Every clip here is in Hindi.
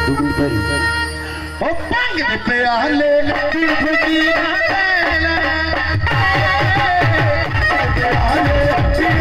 ओ पंग दे प्याले पीर फकीर पहला प्याले पीर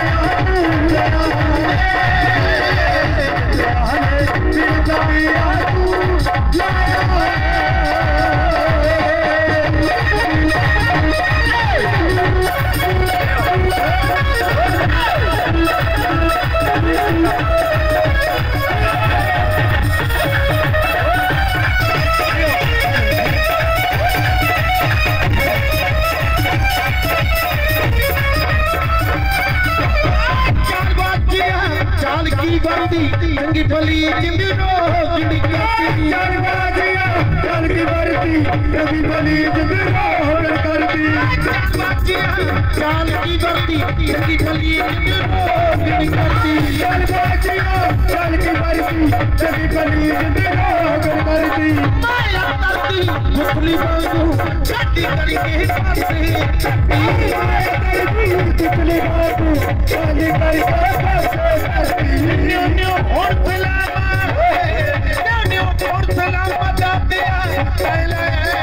चंगी भली जिंदरो जिंदगी चार बाजिया चल की बरती चंगी भली जिंदरो करती बाजिया चाल की बरती चंगी भली जिंदरो जिंदगी करती चार बाजिया चल की बरती चंगी भली जिंदरो करती माया करती मुखली बाजू छाती करके पासे माया करती मुखली बाजू छाती करके पासे न्यू और सलामा न्यू और सलामा जाते हैं पहले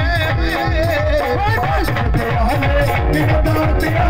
बस पे हमें बिगाड़ते हैं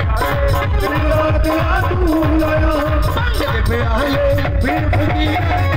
Beautiful